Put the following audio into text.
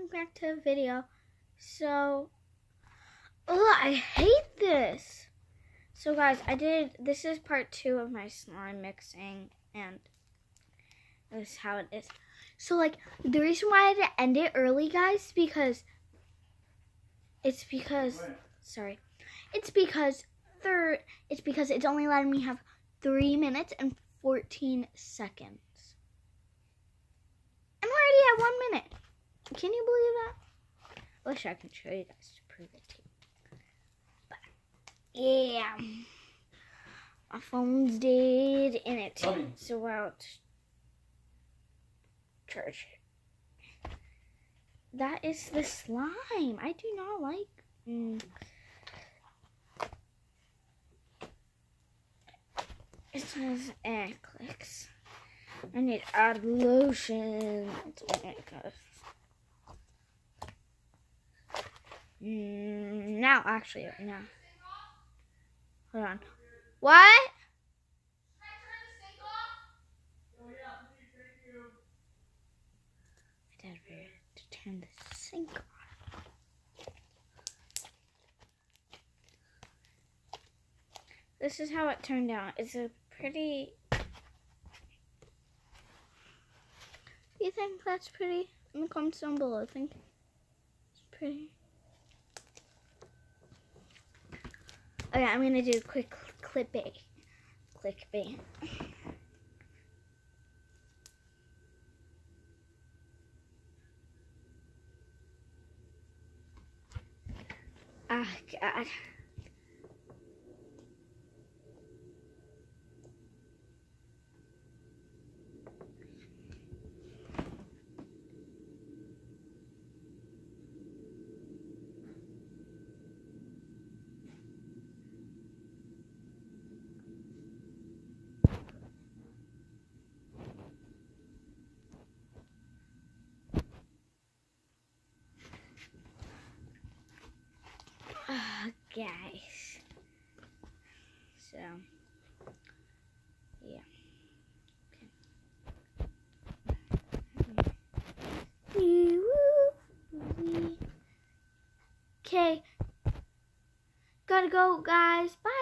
welcome back to the video. So, I hate this. So guys, this is part 2 of my slime mixing, and this is how it is. So like, the reason why I had to end it early, guys, it's because it's only letting me have 3 minutes and 14 seconds. I'm already at 1 minute. Can you believe that? I wish I could show you guys to prove it to you. But yeah, my phone's dead and it's so out. Charge it. That is the slime. I do not like. It says clicks. I need to add lotion. Now. Hold on. What? I did to turn the sink on. This is how it turned out. It's a pretty... You think that's pretty? In the comments down below, I think it's pretty. Okay, I'm gonna do a quick clickbait. Ah, God. Guys, so yeah, okay, gotta go, guys. Bye.